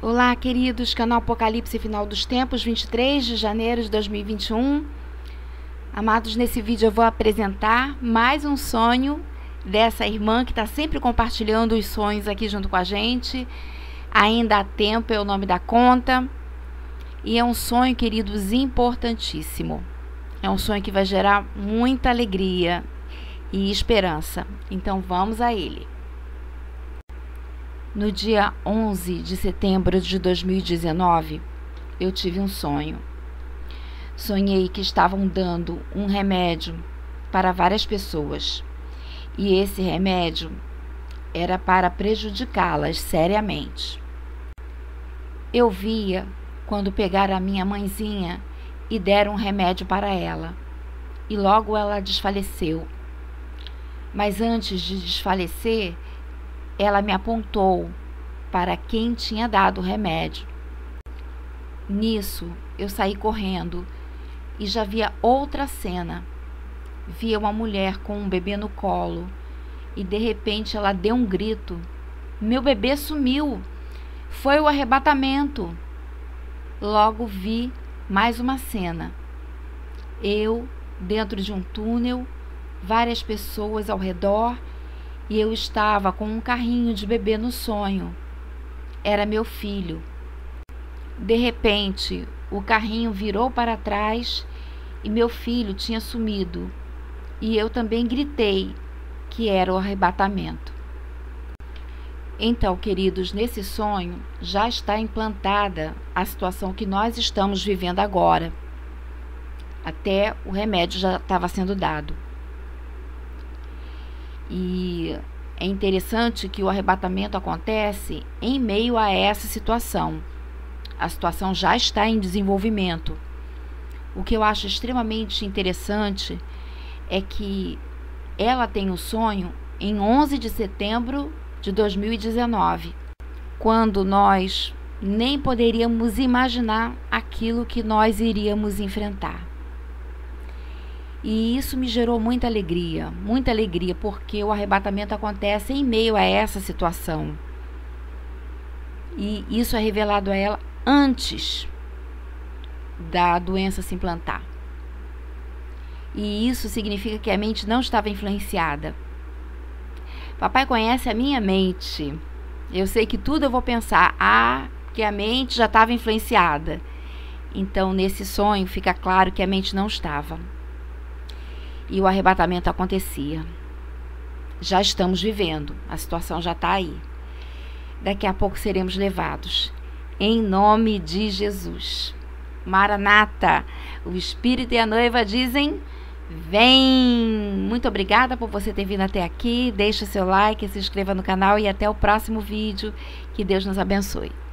Olá, queridos, canal Apocalipse Final dos Tempos, 23 de janeiro de 2021. Amados, nesse vídeo eu vou apresentar mais um sonho dessa irmã que está sempre compartilhando os sonhos aqui junto com a gente. Ainda há tempo é o nome da conta. E é um sonho, queridos, importantíssimo. É um sonho que vai gerar muita alegria e esperança. Então vamos a ele. No dia 11 de setembro de 2019, eu tive um sonho. Sonhei que estavam dando um remédio para várias pessoas. E esse remédio era para prejudicá-las seriamente. Eu via quando pegaram a minha mãezinha e deram um remédio para ela. E logo ela desfaleceu. Mas antes de desfalecer, ela me apontou para quem tinha dado o remédio. Nisso, eu saí correndo e já via outra cena. Via uma mulher com um bebê no colo e de repente ela deu um grito. Meu bebê sumiu! Foi o arrebatamento! Logo vi mais uma cena. Eu dentro de um túnel, várias pessoas ao redor, e eu estava com um carrinho de bebê no sonho. Era meu filho. De repente, o carrinho virou para trás e meu filho tinha sumido. E eu também gritei que era o arrebatamento. Então, queridos, nesse sonho já está implantada a situação que nós estamos vivendo agora. Até o remédio já estava sendo dado. E é interessante que o arrebatamento acontece em meio a essa situação. A situação já está em desenvolvimento. O que eu acho extremamente interessante é que ela tem o sonho em 11 de setembro de 2019, quando nós nem poderíamos imaginar aquilo que nós iríamos enfrentar. E isso me gerou muita alegria, porque o arrebatamento acontece em meio a essa situação. E isso é revelado a ela antes da doença se implantar. E isso significa que a mente não estava influenciada. Papai conhece a minha mente. Eu sei que tudo eu vou pensar, que a mente já estava influenciada. Então, nesse sonho, fica claro que a mente não estava. E o arrebatamento acontecia. Já estamos vivendo, a situação já está aí. Daqui a pouco seremos levados. Em nome de Jesus. Maranata, o Espírito e a noiva dizem, vem! Muito obrigada por você ter vindo até aqui. Deixe o seu like, se inscreva no canal e até o próximo vídeo. Que Deus nos abençoe.